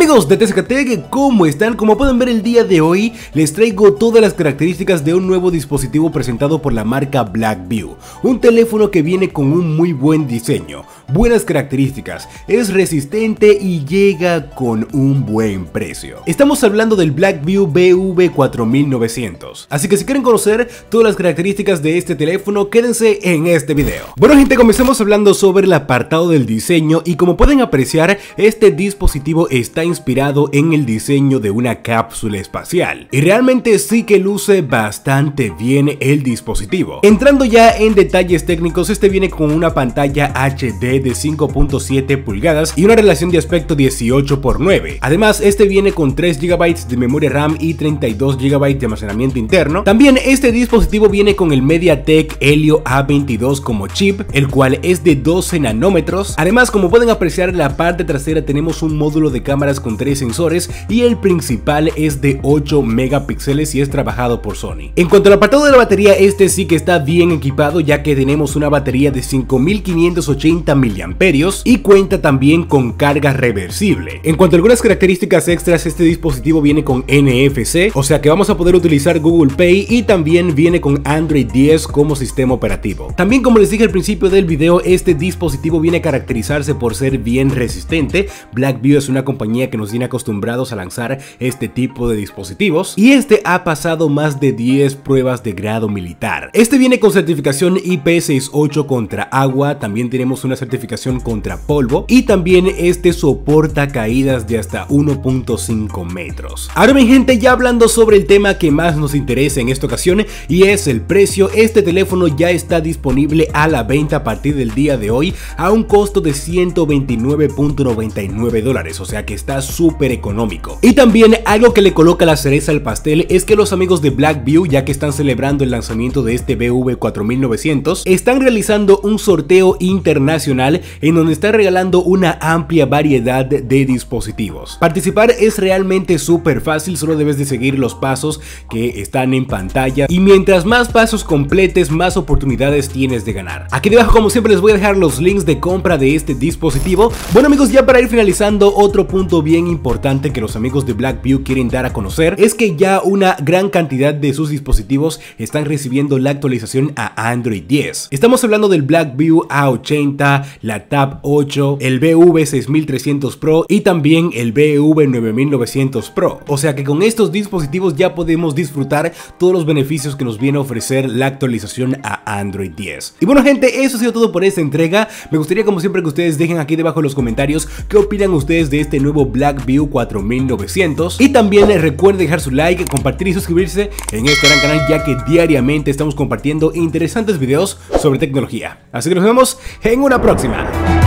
Amigos de TZKTech, ¿cómo están? Como pueden ver, el día de hoy les traigo todas las características de un nuevo dispositivo presentado por la marca Blackview. Un teléfono que viene con un muy buen diseño, buenas características, es resistente y llega con un buen precio. Estamos hablando del Blackview BV4900, así que si quieren conocer todas las características de este teléfono, quédense en este video. Bueno gente, comencemos hablando sobre el apartado del diseño y como pueden apreciar, este dispositivo está inspirado en el diseño de una cápsula espacial y realmente sí que luce bastante bien el dispositivo. Entrando ya en detalles técnicos, este viene con una pantalla HD de 5.7 pulgadas y una relación de aspecto 18:9. Además, este viene con 3 GB de memoria RAM y 32 GB de almacenamiento interno. También este dispositivo viene con el MediaTek Helio A22 como chip, el cual es de 12 nanómetros. Además, como pueden apreciar, en la parte trasera tenemos un módulo de cámaras con 3 sensores y el principal es de 8 megapíxeles y es trabajado por Sony. En cuanto al apartado de la batería, este sí que está bien equipado, ya que tenemos una batería de 5580 mAh y cuenta también con carga reversible. En cuanto a algunas características extras, este dispositivo viene con NFC, o sea que vamos a poder utilizar Google Pay, y también viene con Android 10 como sistema operativo. También, como les dije al principio del video, este dispositivo viene a caracterizarse por ser bien resistente. Blackview es una compañía que nos tiene acostumbrados a lanzar este tipo de dispositivos y este ha pasado más de 10 pruebas de grado militar. Este viene con certificación IP68 contra agua, también tenemos una certificación contra polvo y también este soporta caídas de hasta 1.5 metros. Ahora mi gente, ya hablando sobre el tema que más nos interesa en esta ocasión, y es el precio, este teléfono ya está disponible a la venta a partir del día de hoy a un costo de $129.99, o sea que está súper económico. Y también algo que le coloca la cereza al pastel es que los amigos de Blackview, ya que están celebrando el lanzamiento de este BV4900, están realizando un sorteo internacional en donde está regalando una amplia variedad de dispositivos. Participar es realmente súper fácil, solo debes de seguir los pasos que están en pantalla y mientras más pasos completes, más oportunidades tienes de ganar. Aquí debajo, como siempre, les voy a dejar los links de compra de este dispositivo. Bueno amigos, ya para ir finalizando, otro punto bien importante que los amigos de Blackview quieren dar a conocer es que ya una gran cantidad de sus dispositivos están recibiendo la actualización a Android 10. Estamos hablando del Blackview A80, la Tab 8, el BV6300 Pro y también el BV9900 Pro. O sea que con estos dispositivos ya podemos disfrutar todos los beneficios que nos viene a ofrecer la actualización a Android 10. Y bueno gente, eso ha sido todo por esta entrega. Me gustaría como siempre que ustedes dejen aquí debajo en los comentarios qué opinan ustedes de este nuevo Blackview 4900. Y también recuerden dejar su like, compartir y suscribirse en este gran canal, ya que diariamente estamos compartiendo interesantes videos sobre tecnología. Así que nos vemos en una próxima.